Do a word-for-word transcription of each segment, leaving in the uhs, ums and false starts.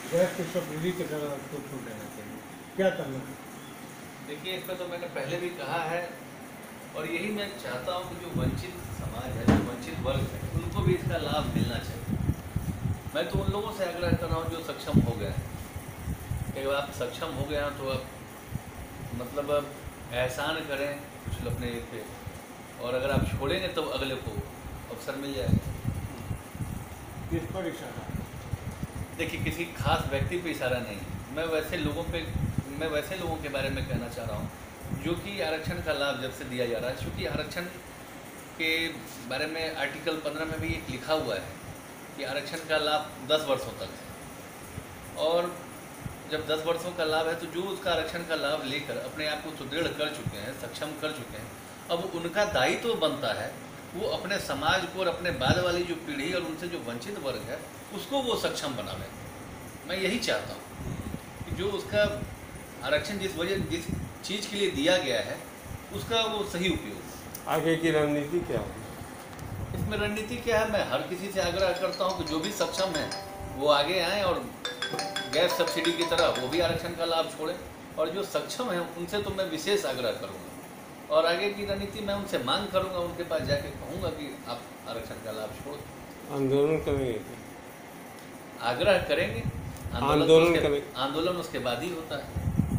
Gas की subsidy की तरह आपको छूट देना चाहिए, क्या करना है? देखिए, इस पर तो मैंने पहले भी कहा है और यही मैं चाहता हूँ कि जो वंचित समाज है, जो वंचित वर्ग है, उनको भी इसका लाभ मिलना चाहिए। मैं तो उन लोगों से आग्रह कर रहा हूँ जो सक्षम हो गए हैं कि अगर आप सक्षम हो गए हैं तो आप मतलब अब एहसान करें कुछ अपने पे, और अगर आप छोड़ेंगे तो अगले को अवसर मिल जाएगा। किस पर इशारा है? देखिए, किसी खास व्यक्ति पे इशारा नहीं है, मैं वैसे लोगों पे मैं वैसे लोगों के बारे में कहना चाह रहा हूँ जो कि आरक्षण का लाभ जब से दिया जा रहा है। क्योंकि आरक्षण के बारे में आर्टिकल पंद्रह में भी एक लिखा हुआ है कि आरक्षण का लाभ दस वर्षों तक है, और जब दस वर्षों का लाभ है तो जो उसका आरक्षण का लाभ लेकर अपने आप को सुदृढ़ कर चुके हैं, सक्षम कर चुके हैं, अब उनका दायित्व तो बनता है वो अपने समाज को और अपने बाद वाली जो पीढ़ी और उनसे जो वंचित वर्ग है उसको वो सक्षम बनावे। मैं यही चाहता हूँ कि जो उसका आरक्षण जिस वजह जिस चीज़ के लिए दिया गया है उसका वो सही उपयोग। आगे की रणनीति क्या होगी? इसमें रणनीति क्या है, मैं हर किसी से आग्रह करता हूँ कि जो भी सक्षम है वो आगे आएँ और गैस सब्सिडी की तरह वो भी आरक्षण का लाभ छोड़ें, और जो सक्षम है उनसे तो मैं विशेष आग्रह करूँगा। और आगे की रणनीति मैं उनसे मांग करूँगा, उनके पास जाके कहूँगा कि आप आरक्षण का लाभ छोड़। आंदोलन करेंगे? आग्रह करेंगे, आंदोलन आंदोलन उसके, करें आंदोलन उसके बाद ही होता है।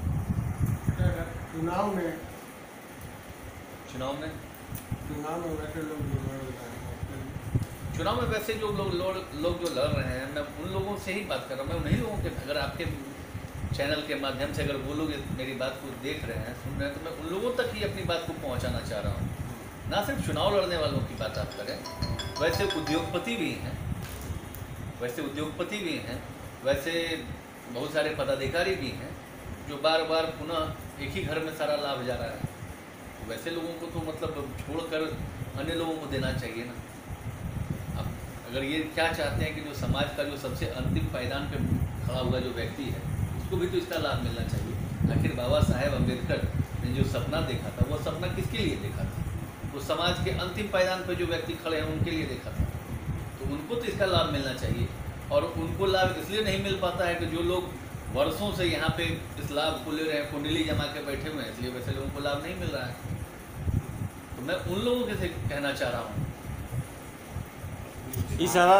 चुनाव में चुनाव में चुनाव में वैसे लोग जो लड़ रहे हैं, चुनाव में वैसे जो लोग लोग लोग जो लड़ रहे हैं, मैं उन लोगों से ही बात कर रहा हूँ। मैं उन्हीं लोगों के, अगर आपके चैनल के माध्यम से अगर वो लोग मेरी बात को देख रहे हैं, सुन रहे हैं, तो मैं उन लोगों तक ही अपनी बात को पहुँचाना चाह रहा हूँ। ना सिर्फ चुनाव लड़ने वालों की बात आप करें, वैसे उद्योगपति भी हैं वैसे उद्योगपति भी हैं वैसे बहुत सारे पदाधिकारी भी हैं जो बार बार पुनः एक ही घर में सारा लाभ जा रहा है। वैसे लोगों को तो मतलब छोड़कर अन्य लोगों को देना चाहिए ना। अब अगर ये क्या चाहते हैं कि जो समाज का जो सबसे अंतिम पायदान पे खड़ा हुआ जो व्यक्ति है उसको भी तो इसका लाभ मिलना चाहिए। आखिर बाबा साहेब अम्बेडकर ने जो सपना देखा था वो सपना किसके लिए देखा था? वो समाज के अंतिम पायदान पे जो व्यक्ति खड़े हैं उनके लिए देखा था, तो उनको तो इसका लाभ मिलना चाहिए। और उनको लाभ इसलिए नहीं मिल पाता है कि जो लोग वर्षों से यहाँ पे इस लाभ को ले रहे हैं, कुंडली जमा के बैठे हुए हैं, इसलिए वैसे लोगों को लाभ नहीं मिल रहा है। तो मैं उन लोगों के से कहना चाह रहा हूँ इशारा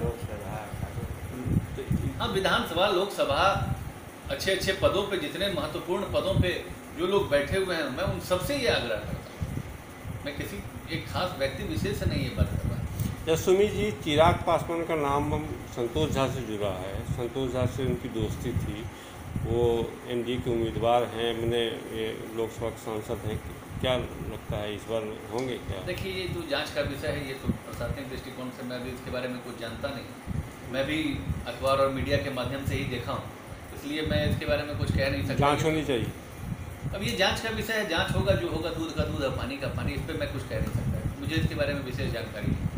हाँ, विधानसभा लोकसभा अच्छे अच्छे पदों पे, जितने महत्वपूर्ण पदों पे जो लोग बैठे हुए हैं, मैं उन सबसे ये आग्रह करता हूँ। मैं किसी एक खास व्यक्ति विशेष से नहीं ये बात कर रहा। या सुमी जी, चिराग पासवान का नाम संतोष झा से जुड़ा है। संतोष झा से उनकी दोस्ती थी, वो एनडीए के उम्मीदवार हैं, मैंने ये लोकसभा के सांसद हैं। क्या लगता है इस बार होंगे क्या? देखिए, ये तो जांच का विषय है, ये तो प्रशासनिक दृष्टिकोण से मैं भी इसके बारे में कुछ जानता नहीं। मैं भी अखबार और मीडिया के माध्यम से ही देखा हूँ, इसलिए मैं इसके बारे में कुछ कह नहीं सकता। जांच होनी चाहिए। अब ये जांच का विषय है, जांच होगा, जो होगा दूध का दूध और पानी का पानी, इस पर मैं कुछ कह नहीं सकता। मुझे इसके बारे में विशेष जानकारी नहीं।